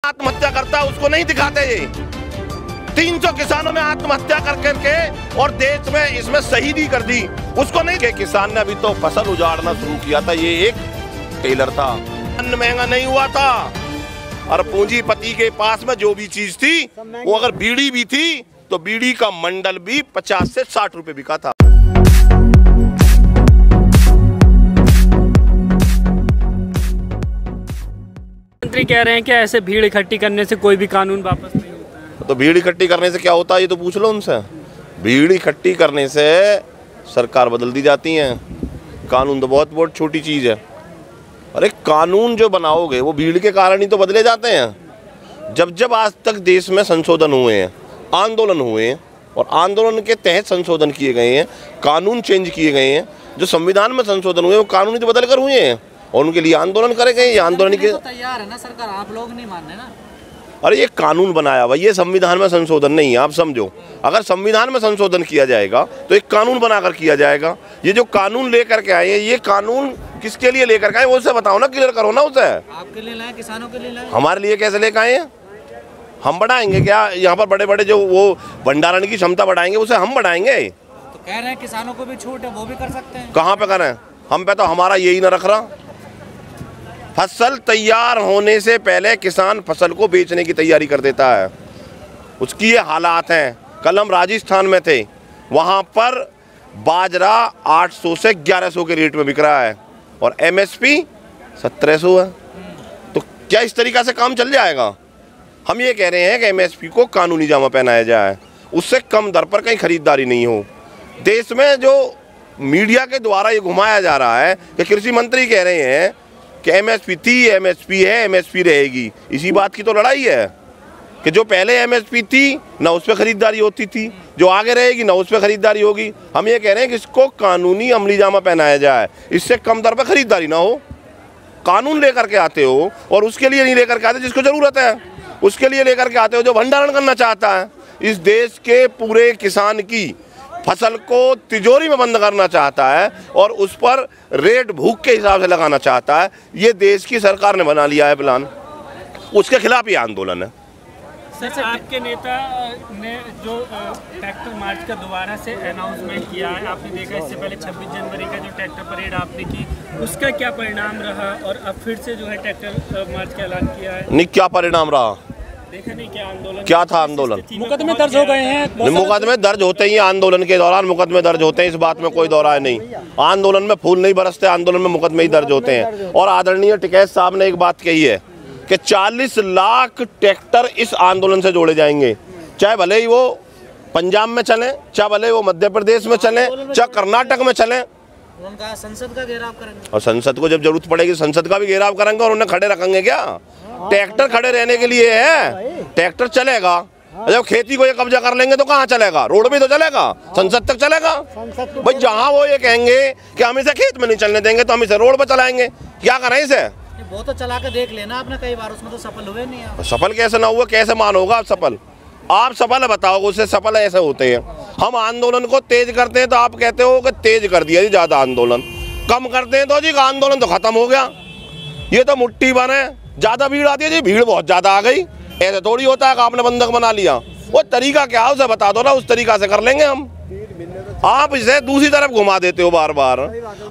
आत्महत्या करता उसको नहीं दिखाते। ये 300 किसानों ने आत्महत्या करके और देश में इसमें शहीदी कर दी, उसको नहीं कि किसान ने अभी तो फसल उजाड़ना शुरू किया था, ये एक टेलर था। अन्न महंगा नहीं हुआ था और पूंजीपति के पास में जो भी चीज थी, वो अगर बीड़ी भी थी तो बीड़ी का मंडल भी 50 से 60 रुपए बिका था। मंत्री कह रहे हैं कि ऐसे भीड़ इकट्ठी करने से कोई भी कानून वापस नहीं होता है। तो भीड़ इकट्ठी करने से क्या होता है ये तो पूछ लो उनसे। भीड़ इकट्ठी करने से सरकार बदल दी जाती है, कानून तो बहुत छोटी चीज है। अरे कानून जो बनाओगे वो भीड़ के कारण ही तो बदले जाते हैं। जब आज तक देश में संशोधन हुए हैं, आंदोलन हुए हैं और आंदोलन के तहत संशोधन किए गए हैं, कानून चेंज किए गए हैं, जो संविधान में संशोधन हुए वो कानून ही तो बदल कर हुए हैं और उनके लिए आंदोलन करे गए। ये आंदोलन के तैयार है ना सरकार, आप लोग नहीं मान रहे ना। अरे ये कानून बनाया हुआ, ये संविधान में संशोधन नहीं है, आप समझो। अगर संविधान में संशोधन किया जाएगा तो एक कानून बनाकर किया जाएगा। ये जो कानून लेकर के आए हैं, ये कानून किसके लिए लेकर के आए उसे बताओ ना, क्लियर करो ना उसे। आपके लिए लाए, किसानों के लिए लाए? हमारे लिए कैसे लेकर आए हैं? हम बढ़ाएंगे क्या? यहाँ पर बड़े बड़े जो वो भंडारण की क्षमता बढ़ाएंगे उसे हम बढ़ाएंगे। तो कह रहे हैं किसानों को भी छूट है, वो भी कर सकते हैं। कहाँ पे करें? हम पे तो हमारा यही ना रख रहा। फसल तैयार होने से पहले किसान फसल को बेचने की तैयारी कर देता है, उसकी ये हालात हैं। कल हम राजस्थान में थे, वहाँ पर बाजरा 800 से 1100 के रेट में बिक रहा है और MSP 1700 है। तो क्या इस तरीक़ा से काम चल जाएगा? हम ये कह रहे हैं कि MSP को कानूनी जामा पहनाया जाए, उससे कम दर पर कहीं खरीदारी नहीं हो। देश में जो मीडिया के द्वारा ये घुमाया जा रहा है कि कृषि मंत्री कह रहे हैं कि MSP थी, MSP है, MSP रहेगी, इसी बात की तो लड़ाई है कि जो पहले MSP थी ना उस पर खरीदारी होती थी, जो आगे रहेगी ना उस पर खरीदारी होगी। हम ये कह रहे हैं कि इसको कानूनी अमली जामा पहनाया जाए, इससे कम दर पर खरीदारी ना हो। कानून लेकर के आते हो और उसके लिए नहीं लेकर के आते जिसको ज़रूरत है, उसके लिए लेकर के आते हो जो भंडारण करना चाहता है। इस देश के पूरे किसान की फसल को तिजोरी में बंद करना चाहता है और उस पर रेट भूख के हिसाब से लगाना चाहता है। ये देश की सरकार ने बना लिया है प्लान, उसके खिलाफ ये आंदोलन है। सर, आपके नेता ने जो ट्रैक्टर मार्च का दोबारा से अनाउंसमेंट किया है, आपने देखा इससे पहले 26 जनवरी का जो ट्रैक्टर परेड आपने की, उसका क्या परिणाम रहा और अब फिर से जो है ट्रैक्टर मार्च का ऐलान किया है? नहीं, क्या परिणाम रहा? देखा नहीं क्या आंदोलन, क्या था आंदोलन? मुकदमे दर्ज हो गए हैं। मुकदमे दर्ज होते ही आंदोलन के दौरान मुकदमे दर्ज होते हैं, इस बात में कोई दो राय नहीं। आंदोलन में फूल नहीं बरसते, आंदोलन में मुकदमे ही दर्ज होते हैं। और आदरणीय टिकैत साहब ने एक बात कही है कि 40 लाख ट्रैक्टर इस आंदोलन से जोड़े जाएंगे, चाहे भले ही वो पंजाब में चलें, चाहे भले वो मध्य प्रदेश में चलें, चाहे कर्नाटक में चलें। उनका संसद का घेराव करेंगे और संसद को जब जरूरत पड़ेगी संसद का भी घेराव करेंगे और उन्हें खड़े रखेंगे। क्या ट्रैक्टर खड़े रहने के लिए है? ट्रैक्टर चलेगा, जब खेती को ये कब्जा कर लेंगे तो कहाँ चलेगा? रोड भी तो चलेगा, संसद तक चलेगा। भाई जहाँ वो ये कहेंगे कि हम इसे खेत में नहीं चलने देंगे तो हम इसे रोड पर चलाएंगे, क्या करें इसे? वो तो चला के देख लेना आपने कई बार, उसमें तो सफल हुए नहीं आप। सफल कैसे ना हुआ? कैसे मान होगा आप सफल? आप सफल बताओगे, उससे सफल ऐसे होते हैं। हम आंदोलन को तेज करते हैं तो आप कहते हो कि तेज कर दिया जी ज़्यादा आंदोलन, कम करते हैं तो जी आंदोलन तो खत्म हो गया। ये तो मुट्ठी बन है, ज़्यादा भीड़ आती है जी, भीड़ बहुत ज़्यादा आ गई, ऐसे थोड़ी होता है कि आपने बंधक बना लिया। वो तरीका क्या है उसे बता दो ना, उस तरीका से कर लेंगे हम। आप इसे दूसरी तरफ घुमा देते हो बार बार।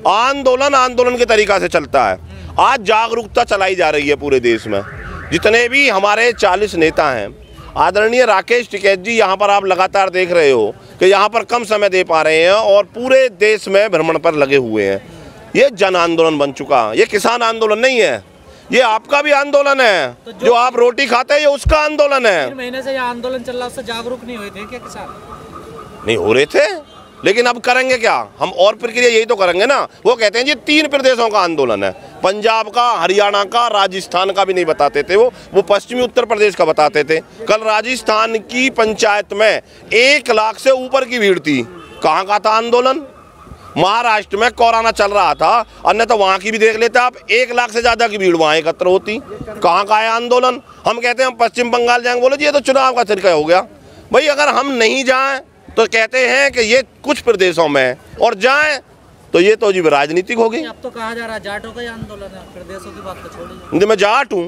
आंदोलन के तरीका से चलता है। आज जागरूकता चलाई जा रही है पूरे देश में, जितने भी हमारे 40 नेता हैं। आदरणीय राकेश टिकैत जी, यहाँ पर आप लगातार देख रहे हो कि यहाँ पर कम समय दे पा रहे हैं और पूरे देश में भ्रमण पर लगे हुए हैं। ये जन आंदोलन बन चुका, ये किसान आंदोलन नहीं है, ये आपका भी आंदोलन है। तो जो आप रोटी खाते हैं ये उसका आंदोलन है। 3 महीने से ये आंदोलन चल रहा, उससे जागरूक नहीं हुए थे क्या किसान? नहीं हो रहे थे, लेकिन अब करेंगे क्या हम? और प्रक्रिया यही तो करेंगे ना। वो कहते हैं जी 3 प्रदेशों का आंदोलन है, पंजाब का, हरियाणा का, राजस्थान का भी नहीं बताते थे वो पश्चिमी उत्तर प्रदेश का बताते थे। कल राजस्थान की पंचायत में 1 लाख से ऊपर की भीड़ थी। कहाँ का था आंदोलन? महाराष्ट्र में कोरोना चल रहा था, अन्य तो वहाँ की भी देख लेते आप, 1 लाख से ज़्यादा की भीड़ वहाँ एकत्र होती। कहाँ का है आंदोलन? हम कहते हैं हम पश्चिम बंगाल जाएंगे, बोले जी ये तो चुनाव का तरीका हो गया। भाई अगर हम नहीं जाएं तो कहते हैं कि ये कुछ प्रदेशों में, और जाएं तो ये तो जी राजनीतिक होगी। अब तो कहा जा रहा है जाटों का ही आंदोलन है, प्रदेशों की बात तो छोड़िए। मैं जाट हूँ,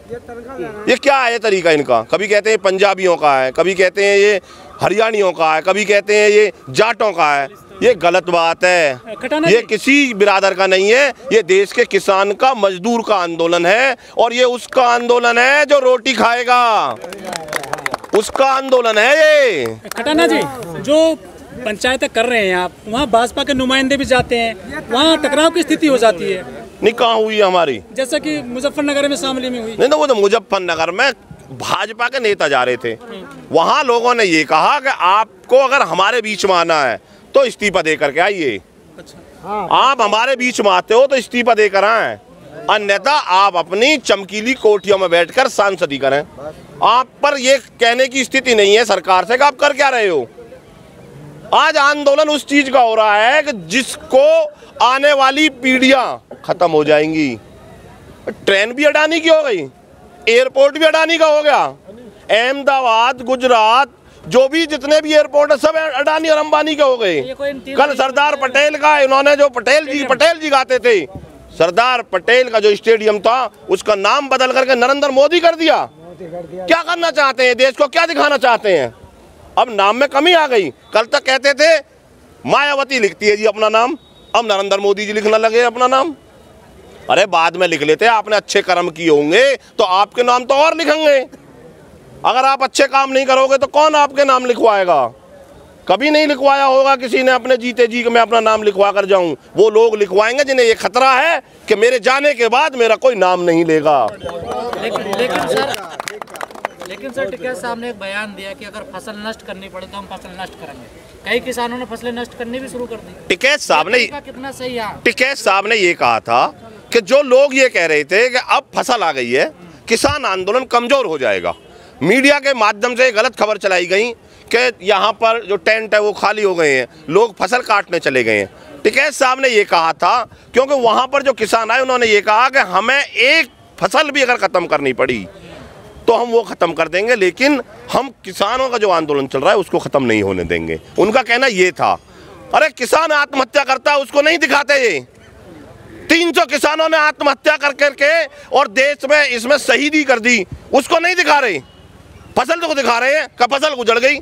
ये क्या है तरीका इनका? कभी कहते हैं पंजाबियों का है, कभी कहते हैं ये हरियाणियों का है, कभी कहते हैं ये जाटों का है। ये गलत बात है। ये किसी बिरादर का नहीं है, ये देश के किसान का, मजदूर का आंदोलन है और ये उसका आंदोलन है जो रोटी खाएगा, उसका आंदोलन है ये। खटाना जी, जो पंचायतें कर रहे हैं आप, वहाँ भाजपा के नुमाइंदे भी जाते हैं, वहाँ टकराव की स्थिति हो जाती है। नहीं, कहाँ हुई है हमारी? जैसा कि मुजफ्फरनगर में शामली में हुई। नहीं, वो तो मुजफ्फरनगर में भाजपा के नेता जा रहे थे, वहाँ लोगों ने ये कहा कि आपको अगर हमारे बीच में आना है तो इस्तीफा दे करके आइए। आप हमारे बीच में आते हो तो इस्तीफा देकर आए, अन्यथा आप अपनी चमकीली कोठियों में बैठकर सांसदी करें। आप पर ये कहने की स्थिति नहीं है सरकार से कि आप कर क्या रहे हो। आज आंदोलन उस चीज का हो रहा है कि जिसको आने वाली पीढ़ियां खत्म हो जाएंगी। ट्रेन भी अडानी की हो गई, एयरपोर्ट भी अडानी का हो गया, अहमदाबाद, गुजरात, जो भी जितने भी एयरपोर्ट है सब अडानी और अंबानी के हो गए। कल सरदार पटेल का इन्होंने जो पटेल जी गाते थे, सरदार पटेल का जो स्टेडियम था उसका नाम बदल करके नरेंद्र मोदी कर दिया। क्या करना चाहते हैं? देश को क्या दिखाना चाहते हैं? अब नाम में कमी आ गई। कल तक कहते थे मायावती लिखती है जी अपना नाम, अब नरेंद्र मोदी जी लिखने लगे अपना नाम। अरे बाद में लिख लेते, आपने अच्छे कर्म किए होंगे तो आपके नाम तो और लिखेंगे। अगर आप अच्छे काम नहीं करोगे तो कौन आपके नाम लिखवाएगा? कभी नहीं लिखवाया होगा किसी ने अपने जीते जी कि मैं अपना नाम लिखवा कर जाऊं। वो लोग लिखवाएंगे जिन्हें ये खतरा है कि मेरे जाने के बाद मेरा कोई नाम नहीं लेगा। लेकिन सर टिकैत साहब ने एक बयान दिया कि अगर फसल नष्ट करनी पड़े तो हम फसल नष्ट करेंगे। कई किसानों ने फसलें नष्ट करनी भी शुरू कर दी। टिकैत साहब ने कितना सही है? टिकैत साहब ने ये कहा था कि जो लोग ये कह रहे थे कि अब फसल आ गई है, किसान आंदोलन कमजोर हो जाएगा, मीडिया के माध्यम से गलत खबर चलाई गई कि यहाँ पर जो टेंट है वो खाली हो गए हैं, लोग फसल काटने चले गए हैं। टिकैत साहब ने ये कहा था क्योंकि वहाँ पर जो किसान आए उन्होंने ये कहा कि हमें एक फसल भी अगर ख़त्म करनी पड़ी तो हम वो ख़त्म कर देंगे, लेकिन हम किसानों का जो आंदोलन चल रहा है उसको ख़त्म नहीं होने देंगे। उनका कहना ये था। अरे किसान आत्महत्या करता है उसको नहीं दिखाते ये। 300 किसानों ने आत्महत्या कर करके और देश में इसमें शहीदी कर दी, उसको नहीं दिखा रहे। फसल तो दिखा रहे हैं कि फसल गुजर गई,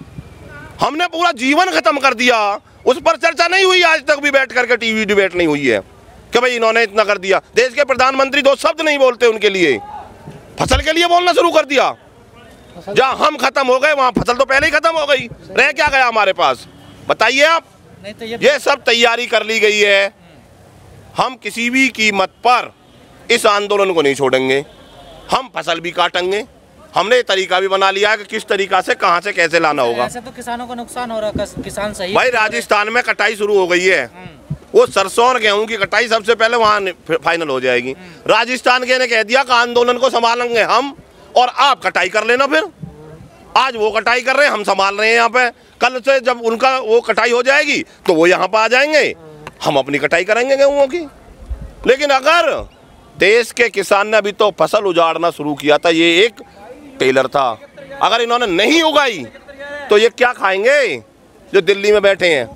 हमने पूरा जीवन खत्म कर दिया, उस पर चर्चा नहीं हुई। आज तक भी बैठ करके टीवी डिबेट नहीं हुई है कि भाई इन्होंने इतना कर दिया। देश के प्रधानमंत्री 2 शब्द नहीं बोलते उनके लिए, फसल के लिए बोलना शुरू कर दिया। जहां हम खत्म हो गए वहां फसल तो पहले ही खत्म हो गई, रह क्या गया हमारे पास? बताइए आप। नहीं तो ये सब तैयारी कर ली गई है। हम किसी भी कीमत पर इस आंदोलन को नहीं छोड़ेंगे, हम फसल भी काटेंगे। हमने तरीका भी बना लिया है कि किस तरीका से कहां से कैसे लाना होगा। ऐसे तो किसानों का नुकसान हो रहा है, किसान सही भाई राजस्थान में कटाई शुरू हो गई है, वो सरसों और गेहूं की कटाई सबसे पहले वहां फाइनल हो जाएगी। राजस्थान के ने कह दिया कि आंदोलन को संभालेंगे हम और आप कटाई कर लेना। फिर आज वो कटाई कर रहे हैं, हम संभाल रहे हैं यहाँ पे। कल से जब उनका वो कटाई हो जाएगी तो वो यहाँ पर आ जाएंगे, हम अपनी कटाई करेंगे गेहूं की। लेकिन अगर देश के किसान ने अभी तो फसल उजाड़ना शुरू किया था, ये एक टेलर था, अगर इन्होंने नहीं उगाई तो ये क्या खाएंगे? जो दिल्ली में बैठे हैं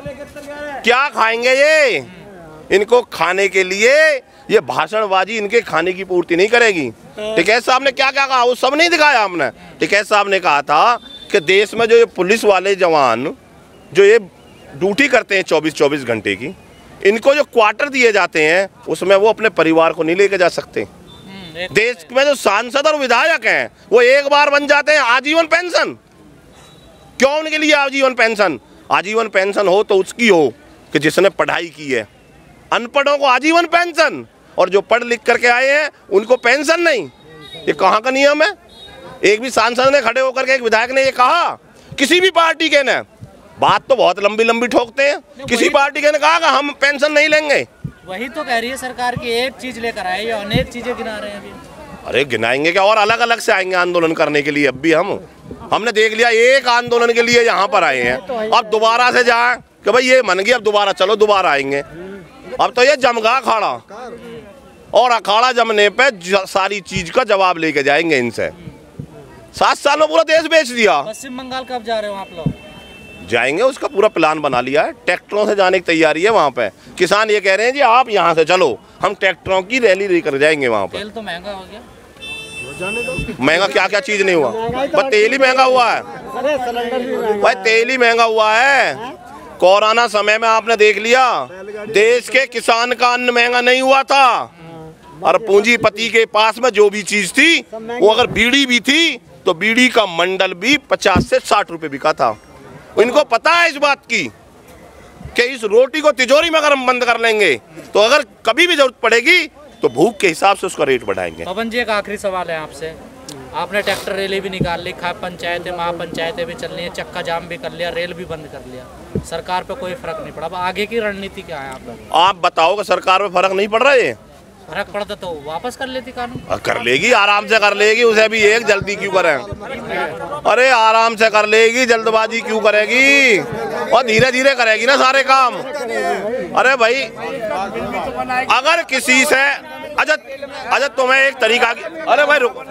क्या खाएंगे ये? इनको खाने के लिए ये भाषणबाजी इनके खाने की पूर्ति नहीं करेगी। टिकैत साहब ने क्या क्या कहा वो सब नहीं दिखाया हमने। टिकैत साहब ने कहा था कि देश में जो ये पुलिस वाले जवान जो ये ड्यूटी करते हैं 24-24 घंटे की, इनको जो क्वार्टर दिए जाते हैं उसमें वो अपने परिवार को नहीं लेके जा सकते। देश में जो सांसद और विधायक हैं वो एक बार बन जाते हैं आजीवन पेंशन। क्यों उनके लिए आजीवन पेंशन? आजीवन पेंशन हो तो उसकी हो कि जिसने पढ़ाई की है। अनपढ़ों को आजीवन पेंशन और जो पढ़ लिख करके आए हैं उनको पेंशन नहीं। ये कहाँ का नियम है? एक भी सांसद ने खड़े होकर के, एक विधायक ने ये कहा, किसी भी पार्टी के ने, बात तो बहुत लंबी लंबी ठोकते हैं, किसी पार्टी के ने कहा कि हम पेंशन नहीं लेंगे। वही तो कह रही है सरकार की एक चीज लेकर आए, ये अनेक चीजें गिना रहे हैं अभी। अरे गिनाएंगे क्या, और अलग अलग से आएंगे आंदोलन करने के लिए। अब भी हमने देख लिया एक आंदोलन के लिए यहाँ पर आए हैं, अब दोबारा से जाए कि भाई ये मन गई अब दोबारा चलो, दोबारा आएंगे। अब तो ये जमगा अखाड़ा, और अखाड़ा जमने पे सारी चीज का जवाब लेके जाएंगे इनसे। 7 साल में पूरा देश बेच दिया। पश्चिम बंगाल कब जा रहे हो आप लोग? जाएंगे, उसका पूरा प्लान बना लिया है, ट्रैक्टरों से जाने की तैयारी है वहाँ पे। किसान ये कह रहे हैं जी आप यहाँ से चलो, हम ट्रैक्टरों की रैली लेकर जाएंगे वहाँ पे। तेल तो महंगा हो गया। महंगा क्या क्या चीज नहीं हुआ, बस तेल ही महंगा हुआ है भाई, तेल ही महंगा हुआ है। कोरोना समय में आपने देख लिया, देश के किसान का अन्न महंगा नहीं हुआ था, और पूंजीपति के पास में जो भी चीज थी, वो अगर बीड़ी भी थी तो बीड़ी का मंडल भी 50 से 60 रुपए बिका था। इनको पता है इस बात की कि इस रोटी को तिजोरी में अगर हम बंद कर लेंगे तो अगर कभी भी जरूरत पड़ेगी तो भूख के हिसाब से उसका रेट बढ़ाएंगे। पवन जी, एक आखिरी सवाल है आपसे। आपने ट्रैक्टर रैली भी निकाल ली, पंचायतें महापंचायतें भी चल रही हैं, चक्का जाम भी कर लिया, रेल भी बंद कर लिया, सरकार पे कोई फर्क नहीं पड़ा। अब आगे की रणनीति क्या है आप बताओ कि सरकार पे फर्क नहीं पड़ रहा है? फर्क पड़ता तो वापस कर लेती कानून। कर लेगी, आराम से कर लेगी, उसे भी एक जल्दी क्यों करें? अरे आराम से कर लेगी, जल्दबाजी क्यों करेगी, और धीरे धीरे करेगी ना सारे काम। अरे भाई अगर किसी से अच्छा तुम्हें एक तरीका की, अरे भाई रुको,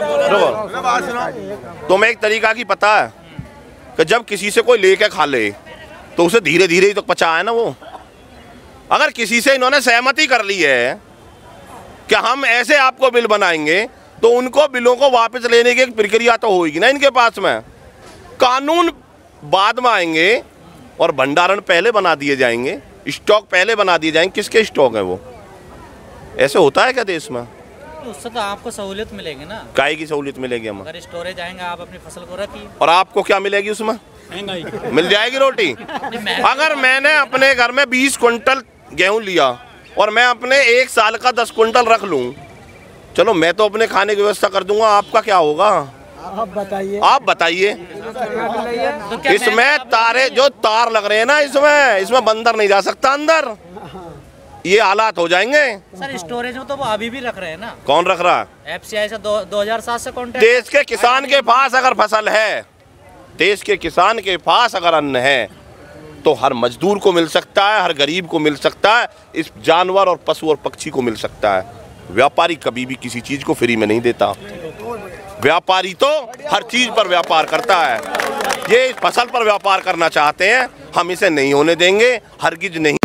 तुम्हें एक तरीका की पता है कि जब किसी से कोई लेके खा ले तो उसे धीरे धीरे ही तो पचा है ना वो। अगर किसी से इन्होंने सहमति कर ली है कि हम ऐसे आपको बिल बनाएंगे, तो उनको बिलों को वापस लेने की एक प्रक्रिया तो होगी ना इनके पास में। कानून बाद में आएंगे और भंडारण पहले बना दिए जाएंगे, स्टॉक पहले बना दिए जाएंगे। किसके स्टॉक है वो? ऐसे होता है क्या देश में? उससे तो आपको सहूलियत मिलेगी ना। काय की सहूलियत मिलेगी हमें? अगर स्टोरेज आएंगे, आप अपनी फसल को रखिए। और आपको क्या मिलेगी उसमें? मिल जाएगी रोटी। अगर मैंने अपने घर में 20 क्विंटल गेहूं लिया और मैं अपने 1 साल का 10 क्विंटल रख लूं, चलो मैं तो अपने खाने की व्यवस्था कर दूंगा, आपका क्या होगा? आप बताइए। इसमें तारे जो तार लग रहे हैं ना, इसमें बंदर नहीं जा सकता अंदर, ये हालात हो जाएंगे। सर स्टोरेज में तो वो अभी भी रख रहे हैं ना। कौन रख रहा है? FCI से 2007 से कॉन्ट्रैक्ट। देश के किसान के पास अगर फसल है, देश के किसान के पास अगर अन्न है, तो हर मजदूर को मिल सकता है, हर गरीब को मिल सकता है, इस जानवर और पशु और पक्षी को मिल सकता है। व्यापारी कभी भी किसी चीज को फ्री में नहीं देता। व्यापारी तो हर चीज पर व्यापार करता है। ये फसल पर व्यापार करना चाहते हैं, हम इसे नहीं होने देंगे, हरगिज नहीं।